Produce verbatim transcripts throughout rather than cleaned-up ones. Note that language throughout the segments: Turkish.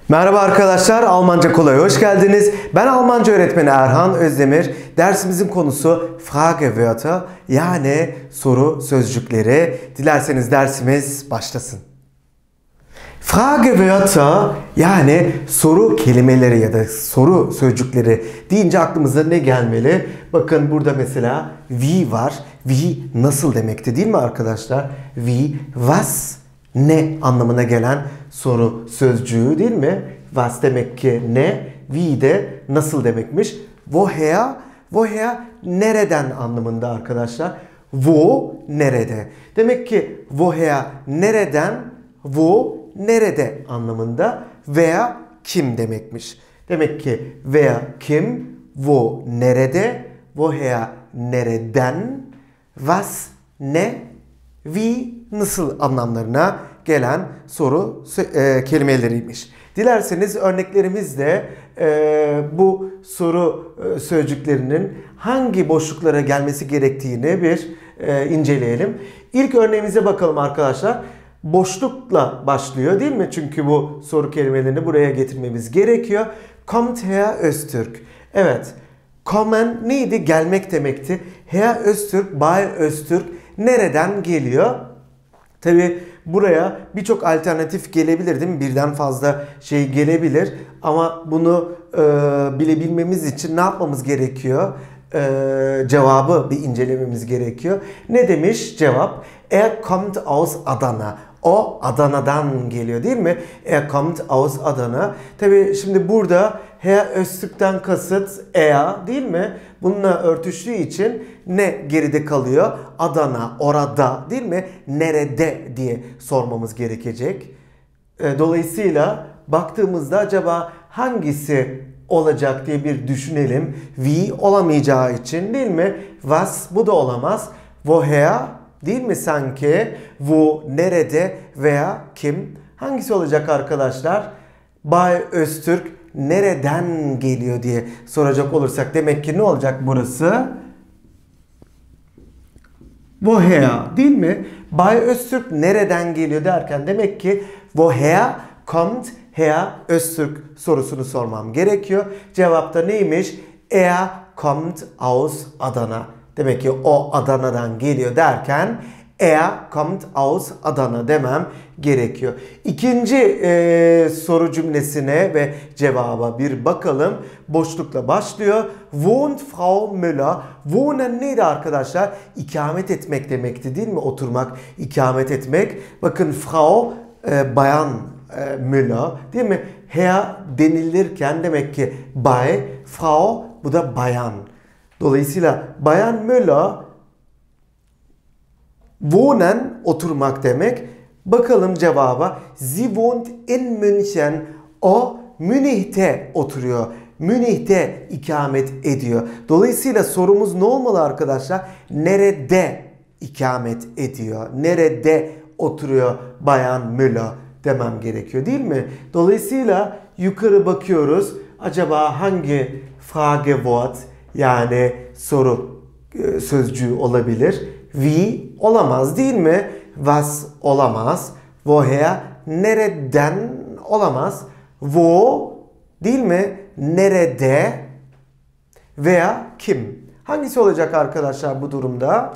Merhaba arkadaşlar, Almanca Kolay'a hoş geldiniz. Ben Almanca öğretmeni Erhan Özdemir. Dersimizin konusu Fragewörter, yani soru sözcükleri. Dilerseniz dersimiz başlasın. Fragewörter, yani soru kelimeleri ya da soru sözcükleri deyince aklımıza ne gelmeli? Bakın burada mesela wie var. Wie nasıl demekti, değil mi arkadaşlar? Wie, was, ne anlamına gelen soru sözcüğü, değil mi? Was demek ki ne, wie de nasıl demekmiş. Woher, woher nereden anlamında arkadaşlar. Wo nerede. Demek ki woher nereden, wo nerede anlamında veya kim demekmiş. Demek ki veya kim, wo nerede, woher nereden, was ne, wie nasıl anlamlarına gelen soru e, kelimeleriymiş. Dilerseniz örneklerimizle e, bu soru e, sözcüklerinin hangi boşluklara gelmesi gerektiğini bir e, inceleyelim. İlk örneğimize bakalım arkadaşlar. Boşlukla başlıyor, değil mi? Çünkü bu soru kelimelerini buraya getirmemiz gerekiyor. Kommt Herr Öztürk. Evet. Kommen neydi? Gelmek demekti. Herr Öztürk, Bay Öztürk nereden geliyor? Tabi buraya birçok alternatif gelebilir, değil mi? Birden fazla şey gelebilir. Ama bunu e, bilebilmemiz için ne yapmamız gerekiyor? E, cevabı bir incelememiz gerekiyor. Ne demiş cevap? Er kommt aus Adana. O Adana'dan geliyor, değil mi? Er kommt aus Adana. Tabi şimdi burada Herr Öztürk'ten kasıt er, değil mi? Bununla örtüştüğü için ne geride kalıyor? Adana, orada, değil mi? Nerede diye sormamız gerekecek. Dolayısıyla baktığımızda acaba hangisi olacak diye bir düşünelim. Wie olamayacağı için, değil mi? Was bu da olamaz. Woher, değil mi sanki? Wo nerede veya kim? Hangisi olacak arkadaşlar? Bay Öztürk nereden geliyor diye soracak olursak demek ki ne olacak burası? Woher, değil mi? Bay Öztürk nereden geliyor derken demek ki woher kommt Herr Öztürk sorusunu sormam gerekiyor. Cevapta neymiş? Er kommt aus Adana. Demek ki o Adana'dan geliyor derken er kommt aus Adana demem gerekiyor. İkinci e, soru cümlesine ve cevaba bir bakalım. Boşlukla başlıyor. Wohnt Frau Müller? Wohnen neydi arkadaşlar? İkamet etmek demekti, değil mi? Oturmak, ikamet etmek. Bakın Frau e, bayan e, Müller, değil mi? Herr denilirken demek ki bay, Frau bu da bayan. Dolayısıyla Bayan Müller wohnen oturmak demek. Bakalım cevaba. Sie wohnt in München. O Münih'te oturuyor. Münih'te ikamet ediyor. Dolayısıyla sorumuz ne olmalı arkadaşlar? Nerede ikamet ediyor? Nerede oturuyor Bayan Müller demem gerekiyor, değil mi? Dolayısıyla yukarı bakıyoruz. Acaba hangi Fragewort, yani soru sözcüğü olabilir? Wie olamaz, değil mi? Was olamaz. Woher nereden olamaz. Wo, değil mi? Nerede veya kim? Hangisi olacak arkadaşlar bu durumda?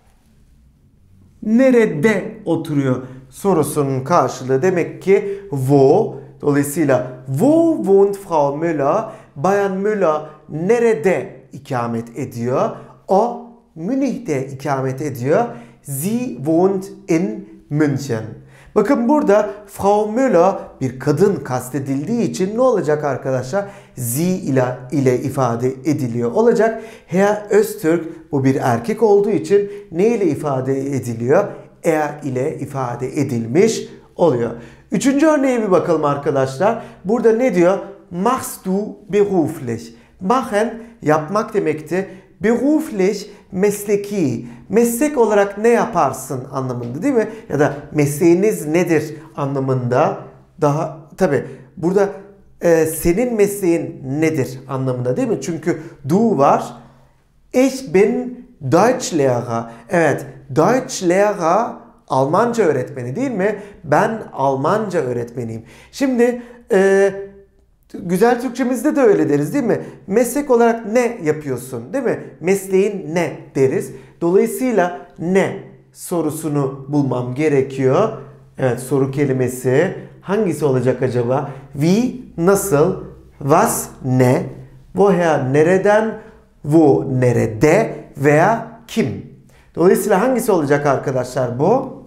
Nerede oturuyor sorusunun karşılığı demek ki wo. Dolayısıyla wo wohnt Frau Müller? Bayan Müller nerede ikamet ediyor? O Münih'te ikamet ediyor. Sie wohnt in München. Bakın burada Frau Müller bir kadın kastedildiği için ne olacak arkadaşlar? Sie ile, ile ifade ediliyor olacak. Herr Öztürk bu bir erkek olduğu için ne ile ifade ediliyor? Er ile ifade edilmiş oluyor. Üçüncü örneğe bir bakalım arkadaşlar. Burada ne diyor? Machst du beruflich? Machen yapmak demekti. Beruflich mesleki. Meslek olarak ne yaparsın anlamında, değil mi? Ya da mesleğiniz nedir anlamında. Daha tabi burada e, senin mesleğin nedir anlamında, değil mi? Çünkü du var. Ich bin Deutschlehrer. Evet, Deutschlehrer Almanca öğretmeni değil mi? Ben Almanca öğretmeniyim. Şimdi e, güzel Türkçemizde de öyle deriz değil mi? Meslek olarak ne yapıyorsun değil mi? Mesleğin ne deriz. Dolayısıyla ne sorusunu bulmam gerekiyor. Evet, soru kelimesi hangisi olacak acaba? Wie, nasıl, was, ne, woher, nereden, wo, nerede veya kim. Dolayısıyla hangisi olacak arkadaşlar bu?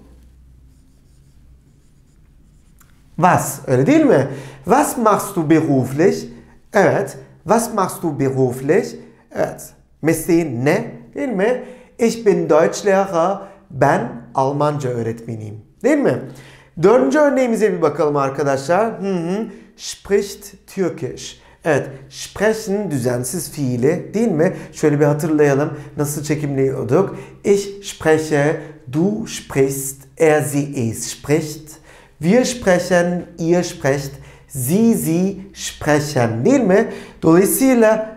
Was, öyle değil mi? Was machst du beruflich? Evet. Was machst du beruflich? Evet. Mesleğin ne? Değil mi? Ich bin Deutschlehrer. Ben Almanca öğretmeniyim. Değil mi? Dördüncü örneğimize bir bakalım arkadaşlar. Hı hı. Spricht Türkisch. Evet, sprechen düzensiz fiili değil mi? Şöyle bir hatırlayalım. Nasıl çekimliyorduk? Ich spreche, du sprichst, er sie es spricht. Wir sprechen, ihr sprecht, sie sie sprechen değil mi? Dolayısıyla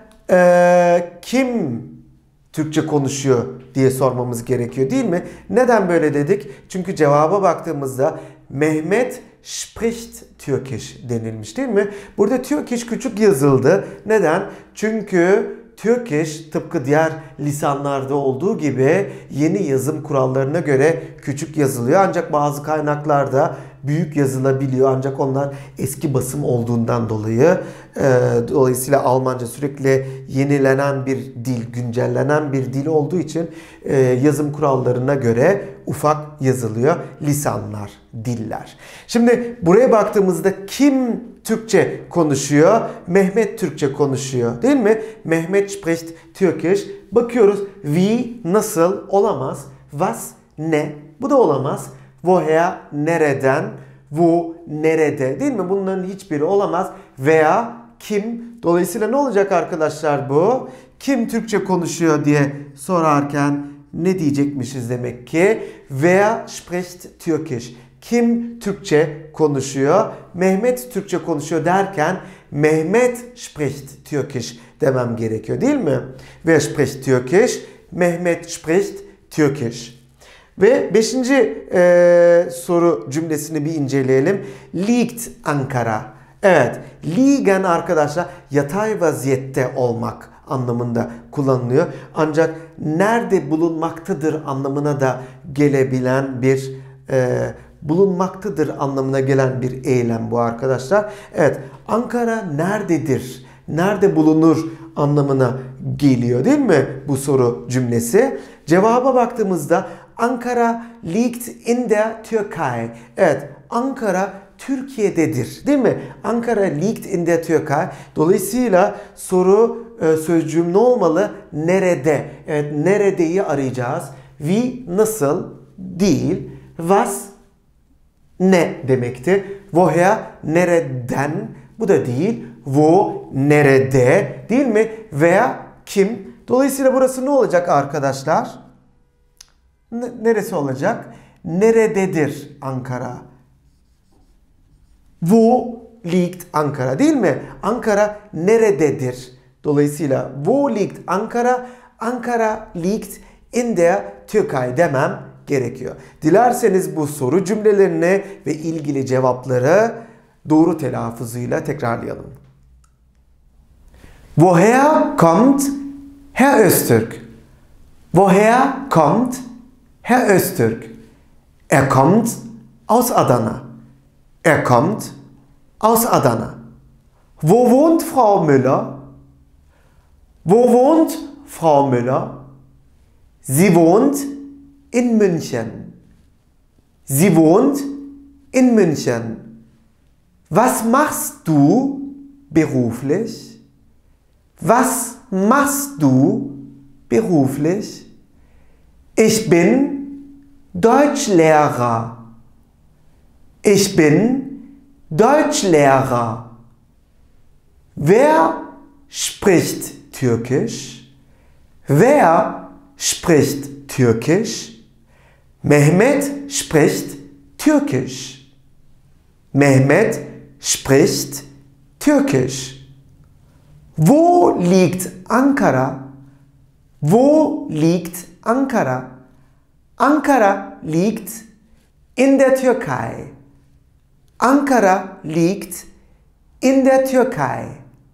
e, kim Türkçe konuşuyor diye sormamız gerekiyor değil mi? Neden böyle dedik? Çünkü cevaba baktığımızda Mehmet spricht Türkisch denilmiş değil mi? Burada Türkisch küçük yazıldı. Neden? Çünkü Türkisch tıpkı diğer lisanlarda olduğu gibi yeni yazım kurallarına göre küçük yazılıyor. Ancak bazı kaynaklarda büyük yazılabiliyor. Ancak onlar eski basım olduğundan dolayı e, dolayısıyla Almanca sürekli yenilenen bir dil, güncellenen bir dil olduğu için e, yazım kurallarına göre ufak yazılıyor. Lisanlar, diller. Şimdi buraya baktığımızda kim Türkçe konuşuyor? Mehmet Türkçe konuşuyor değil mi? Mehmet spricht Türkisch. Bakıyoruz. Wie, nasıl, olamaz. Was, ne, bu da olamaz. Woher, nereden, wo, nerede değil mi? Bunların hiçbiri olamaz. Veya kim. Dolayısıyla ne olacak arkadaşlar bu? Kim Türkçe konuşuyor diye sorarken ne diyecekmişiz demek ki? Wer spricht Türkisch? Kim Türkçe konuşuyor? Mehmet Türkçe konuşuyor derken Mehmet spricht Türkisch demem gerekiyor değil mi? Wer spricht Türkisch? Mehmet spricht Türkisch. Ve beşinci e, soru cümlesini bir inceleyelim. Liegt Ankara. Evet, liegen arkadaşlar yatay vaziyette olmak anlamında kullanılıyor. Ancak nerede bulunmaktadır anlamına da gelebilen bir e, bulunmaktadır anlamına gelen bir eylem bu arkadaşlar. Evet, Ankara nerededir? Nerede bulunur anlamına geliyor değil mi bu soru cümlesi? Cevaba baktığımızda Ankara liegt in der Türkei. Evet, Ankara Türkiye'dedir değil mi? Ankara liegt in der Türkei. Dolayısıyla soru e, sözcüğüm ne olmalı? Nerede? Evet, neredeyi arayacağız. Wie, nasıl değil. Was, ne demekti? Woher, nereden? Bu da değil. Wo, nerede? Değil mi? Veya kim? Dolayısıyla burası ne olacak arkadaşlar? Neresi olacak? Nerededir Ankara? Wo liegt Ankara değil mi? Ankara nerededir? Dolayısıyla wo liegt Ankara? Ankara liegt in der Türkei demem gerekiyor. Dilerseniz bu soru cümlelerini ve ilgili cevapları doğru telaffuzuyla tekrarlayalım. Woher kommt Herr Öztürk? Woher kommt Herr Öztürk? Er kommt aus Adana. Er kommt aus Adana. Wo wohnt Frau Müller? Wo wohnt Frau Müller? Sie wohnt in München. Sie wohnt in München. Was machst du beruflich? Was machst du beruflich? Ich bin Deutschlehrer. Ich bin Deutschlehrer. Wer spricht Türkisch? Wer spricht Türkisch? Mehmet spricht Türkisch. Mehmet spricht Türkisch. Wo liegt Ankara? Wo liegt Ankara? Ankara liegt in der Türkei. Ankara liegt in der Türkei.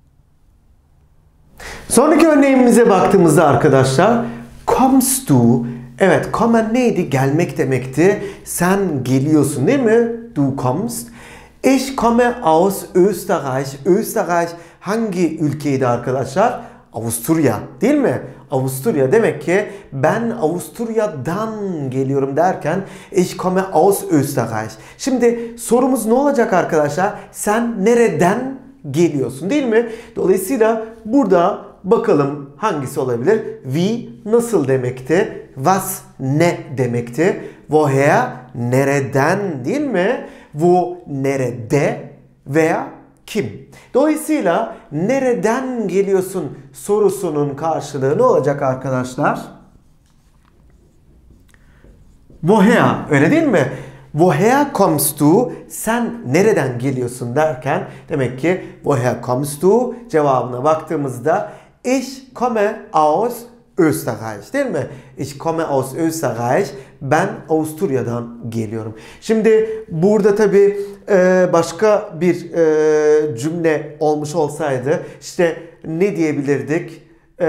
Sonraki örneğimize baktığımızda arkadaşlar, kommst du, evet, kommen neydi? Gelmek demekti. Sen geliyorsun değil mi? Du kommst. Ich komme aus Österreich. Österreich hangi ülkeydi arkadaşlar? Avusturya değil mi? Avusturya demek ki ben Avusturya'dan geliyorum derken ich komme aus Österreich. Şimdi sorumuz ne olacak arkadaşlar? Sen nereden geliyorsun değil mi? Dolayısıyla burada bakalım hangisi olabilir? Wie nasıl demekti? Was ne demekti? Woher nereden değil mi? Wo nerede veya kim? Dolayısıyla nereden geliyorsun sorusunun karşılığı ne olacak arkadaşlar? Woher, öyle değil mi? Woher kommst du? Sen nereden geliyorsun derken demek ki woher kommst du cevabına baktığımızda ich komme aus Österreich değil mi? Ich komme aus Österreich. Ben Avusturya'dan geliyorum. Şimdi burada tabi başka bir cümle olmuş olsaydı işte ne diyebilirdik?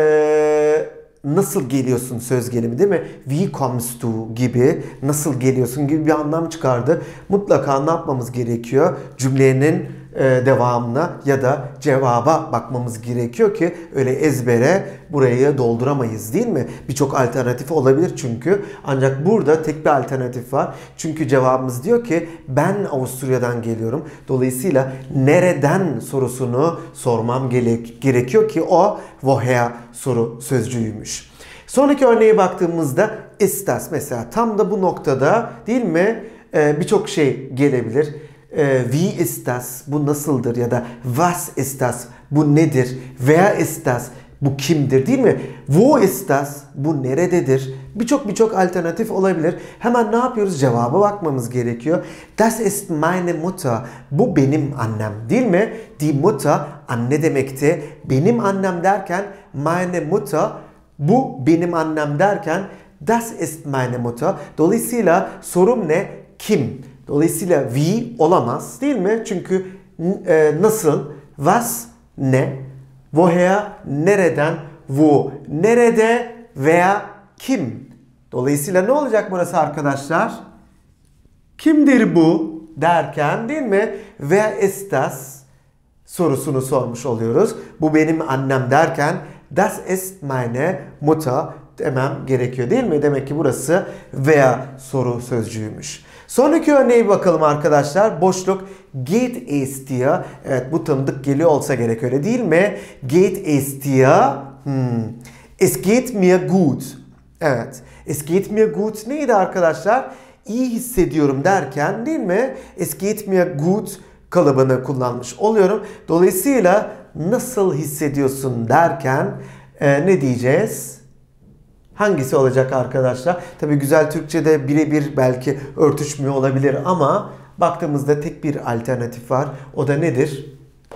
Nasıl geliyorsun söz gelimi değil mi? Wie kommst du gibi, nasıl geliyorsun gibi bir anlam çıkardı. Mutlaka ne yapmamız gerekiyor? Cümlenin e, devamına ya da cevaba bakmamız gerekiyor ki öyle ezbere burayı dolduramayız değil mi? Birçok alternatif olabilir çünkü. Ancak burada tek bir alternatif var. Çünkü cevabımız diyor ki ben Avusturya'dan geliyorum. Dolayısıyla nereden sorusunu sormam gerek gerekiyor ki o woher soru sözcüğüymüş. Sonraki örneğe baktığımızda ist mesela tam da bu noktada değil mi? Ee, Birçok şey gelebilir. Ee, wie ist das? Bu nasıldır? Ya da was ist das? Bu nedir? Wer ist das? Bu kimdir değil mi? Wo ist das? Bu nerededir? Birçok birçok alternatif olabilir. Hemen ne yapıyoruz? Cevaba bakmamız gerekiyor. Das ist meine Mutter. Bu benim annem değil mi? Die Mutter anne demekti. Benim annem derken meine Mutter, bu benim annem derken das ist meine Mutter. Dolayısıyla sorum ne? Kim? Dolayısıyla wie olamaz değil mi? Çünkü e, nasıl? Was ne? Woher nereden? Wo nerede veya kim? Dolayısıyla ne olacak burası arkadaşlar? Kimdir bu derken değil mi? Wer ist das sorusunu sormuş oluyoruz. Bu benim annem derken das ist meine Mutter demem gerekiyor değil mi? Demek ki burası wer soru sözcüğüymüş. Sonraki örneğe bakalım arkadaşlar. Boşluk geht es dir. Evet, bu tanıdık geliyor olsa gerek, öyle değil mi? Geht es dir. Hmm. Es geht mir gut. Evet. Es geht mir gut neydi arkadaşlar? İyi hissediyorum derken değil mi? Es geht mir gut kalıbını kullanmış oluyorum. Dolayısıyla nasıl hissediyorsun derken e, ne diyeceğiz? Hangisi olacak arkadaşlar? Tabii güzel Türkçe'de birebir belki örtüşmüyor olabilir ama baktığımızda tek bir alternatif var. O da nedir?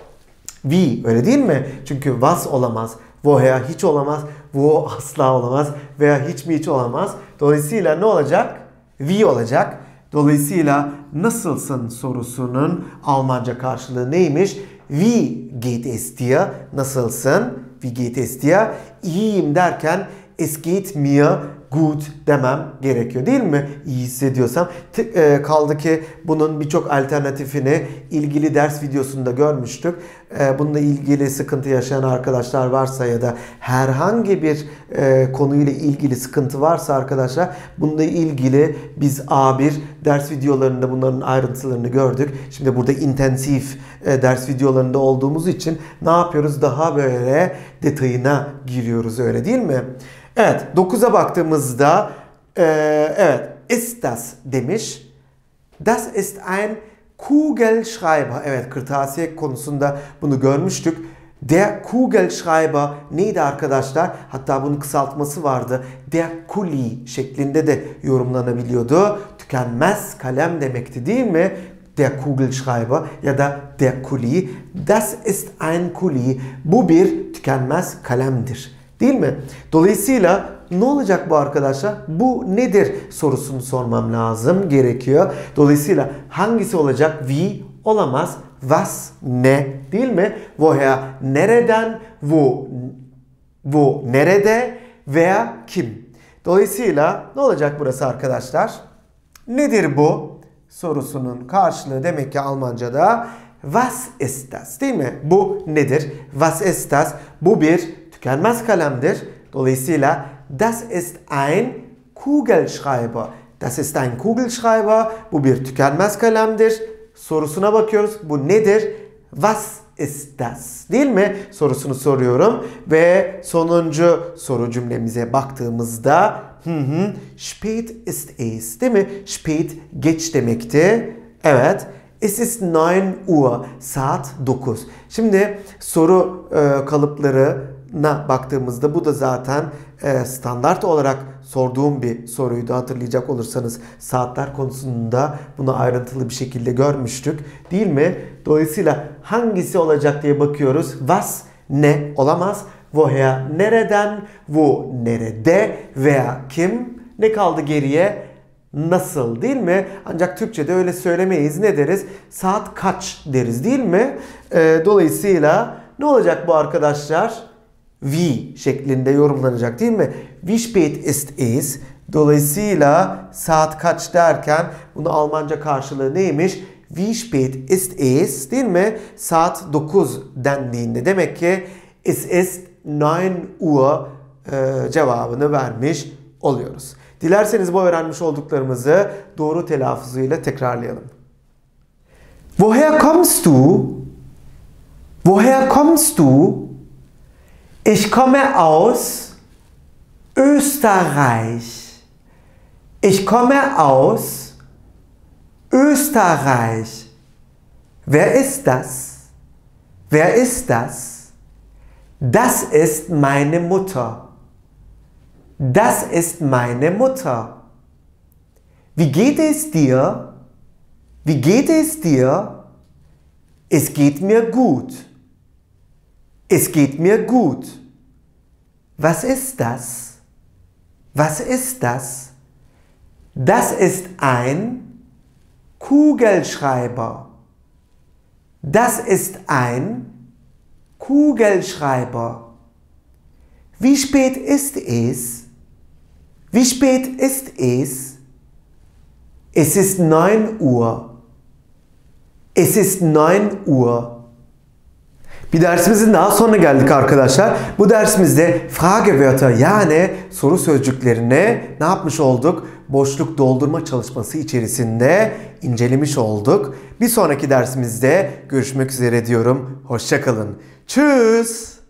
Wie, öyle değil mi? Çünkü was olamaz, woher hiç olamaz, wo asla olamaz veya hiç mi hiç olamaz. Dolayısıyla ne olacak? Wie olacak. Dolayısıyla nasılsın sorusunun Almanca karşılığı neymiş? Wie geht es dir? Nasılsın? Wie geht es dir? İyiyim derken es geht mir gut demem gerekiyor değil mi? İyi hissediyorsam. E, kaldı ki bunun birçok alternatifini ilgili ders videosunda görmüştük. E, bununla ilgili sıkıntı yaşayan arkadaşlar varsa ya da herhangi bir e, konuyla ilgili sıkıntı varsa arkadaşlar, bununla ilgili biz A bir ders videolarında bunların ayrıntılarını gördük. Şimdi burada intensif e, ders videolarında olduğumuz için ne yapıyoruz? Daha böyle detayına giriyoruz, öyle değil mi? Evet, dokuza baktığımızda e, evet, ist das demiş. Das ist ein Kugelschreiber. Evet, kırtasiye konusunda bunu görmüştük. Der Kugelschreiber neydi arkadaşlar? Hatta bunun kısaltması vardı. Der Kuli şeklinde de yorumlanabiliyordu. Tükenmez kalem demekti değil mi? Der Kugelschreiber ya da der Kuli. Das ist ein Kuli. Bu bir tükenmez kalemdir. Değil mi? Dolayısıyla ne olacak bu arkadaşlar? Bu nedir sorusunu sormam lazım, gerekiyor. Dolayısıyla hangisi olacak? Wie olamaz. Was, ne, değil mi? Woher, nereden, wo, wo, nerede veya kim? Dolayısıyla ne olacak burası arkadaşlar? Nedir bu sorusunun karşılığı demek ki Almanca'da was ist das, değil mi? Bu nedir? Was ist das? Bu bir tükenmez kalemdir. Dolayısıyla das ist ein Kugelschreiber. Das ist ein Kugelschreiber. Bu bir tükenmez kalemdir. Sorusuna bakıyoruz. Bu nedir? Was ist das? Değil mi? Sorusunu soruyorum. Ve sonuncu soru cümlemize baktığımızda hı hı, spät ist es. Değil mi? Spät geç demekti. Evet. Es ist neun Uhr. Saat dokuz. Şimdi soru e, kalıplarına baktığımızda bu da zaten e, standart olarak sorduğum bir soruydu, hatırlayacak olursanız saatler konusunda bunu ayrıntılı bir şekilde görmüştük, değil mi? Dolayısıyla hangisi olacak diye bakıyoruz. Was, ne olamaz. Woher, nereden, wo, nerede veya kim. Ne kaldı geriye? Nasıl, değil mi? Ancak Türkçe'de öyle söylemeyiz. Ne deriz? Saat kaç deriz, değil mi? E, dolayısıyla ne olacak bu arkadaşlar? Wie şeklinde yorumlanacak, değil mi? Wie spät ist es? Dolayısıyla saat kaç derken bunu Almanca karşılığı neymiş? Wie spät ist es? Değil mi? Saat dokuz dendiğinde demek ki es ist neun Uhr e, cevabını vermiş oluyoruz. Dilerseniz bu öğrenmiş olduklarımızı doğru telaffuzuyla tekrarlayalım. Woher kommst du? Woher kommst du? Ich komme aus Österreich. Ich komme aus Österreich. Wer ist das? Wer ist das? Das ist meine Mutter. Das ist meine Mutter. Wie geht es dir? Wie geht es dir? Es geht mir gut. Es geht mir gut. Was ist das? Was ist das? Das ist ein Kugelschreiber. Das ist ein Kugelschreiber. Wie spät ist es? Wie spät ist es? Es ist neun Uhr. Es ist neun Uhr. Bir dersimizin daha sonuna geldik arkadaşlar. Bu dersimizde Fragewörter yani soru sözcüklerini ne yapmış olduk? Boşluk doldurma çalışması içerisinde incelemiş olduk. Bir sonraki dersimizde görüşmek üzere diyorum. Hoşça kalın. Tschüss.